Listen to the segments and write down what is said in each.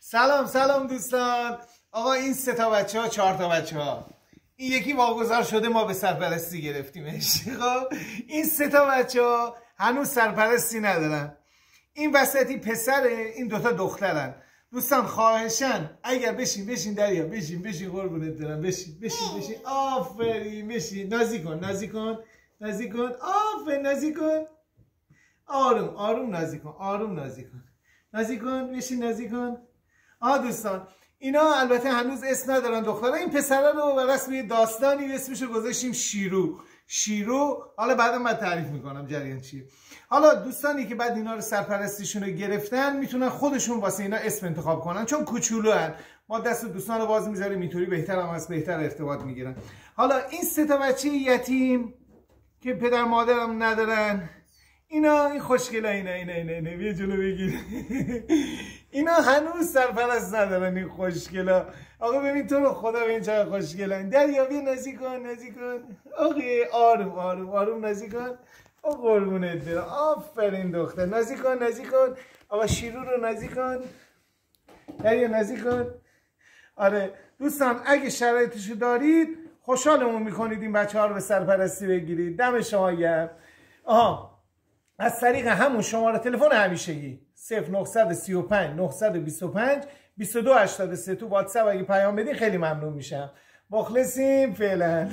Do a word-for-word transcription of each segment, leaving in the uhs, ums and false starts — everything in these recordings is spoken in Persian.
سلام سلام دوستان. آقا این سه تا بچه ها چهار تا بچه ها، این یکی واگذار شده ما به سرپرستی گرفتیمش. خب این سه تا بچه ها هنوز سرپرستی ندارن. این وسطی پسره، این دوتا دخترن. دوستان خواهشن اگر بشین بشین دریا بشین بشین قربونت برم، بشین بشین بشین آفرین، بشین نازی کن نازی کن نازی کن آفرین نازی کن، آروم آروم نازی کن آروم نازی کن نازی کن بشین نازی کن. آه دوستان اینا البته هنوز اسم ندارن دخترها. این پسره رو به رسم یه داستانی اسمشو گذاشتیم شیرو. شیرو حالا بعدا من تعریف میکنم جریان چیه. حالا دوستانی که بعد اینا رو سرپرستیشون رو گرفتن میتونن خودشون واسه اینا اسم انتخاب کنن، چون کوچولو هن. ما دست دوستان رو باز میذاریم اینطوری بهتر هم از بهتر ارتباط میگیرن. حالا این سه تا بچه یتیم که پدر مادرم ندارن، اینا این خوشگلا اینا اینا اینا اینا بیا جلو بگیر. اینا هنوز سرپرست ندارن این خوشگلا. آقا ببین تو رو خدا ببین چقدر خوشگلن. دریا بیا نازی کن نازی کن. آقا آروم آروم آروم نازی کن. آقا قربونت برم آفرین دختر، نازی کن نازی کن. آقا شیرو رو نازی کن. دریا نازی کن. آره دوستان اگه شرایطشو دارید خوشحالمون میکنید این بچه ها رو به سرپرستی بگیرید. دم شما گرم. آها از طریق همون شماره تلفن همیشگی صفر نه سه پنج نه دو پنج دو دو هشتاد سه تو واتساپ اگه پیام بدین خیلی ممنون میشم. مخلصیم فعلا.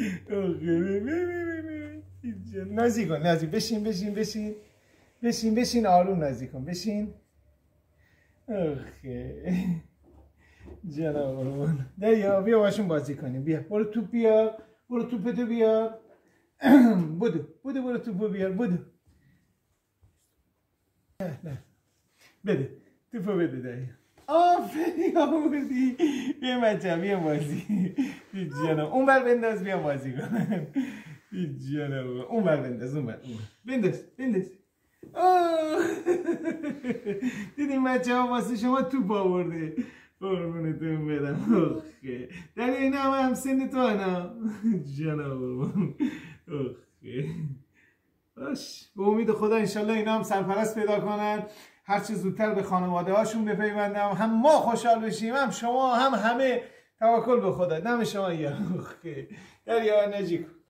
نازی کن نازی بشین بشین بشین بشین بشین آروم نازی کن بشین. اوکی جناب دریا بیا باشون بازی کنیم. بیا برو توپ بیار، برو توپتو بیار. بودو بودو برو توپو بیار بودو. نه نه بده توپو بده دریا. آفرین آوردی. بیا بچه‌م بیا بازی. جانم اون بر بنداز بیا بازی کن. جانم اون بر بنداز اون بر بنداز بنداز. دیدیم بچه‌ها واسه شما توپ آورده. قربونتون برم. در این همه هم سن تو انا. جانم اوکی باش. به امید خدا انشالله اینا هم سرپرست پیدا کنن، هرچه زودتر به خانواده هاشون بپیوندن، هم ما خوشحال بشیم هم شما هم همه. توکل به خدا. دم شما یا دریا نجی کن.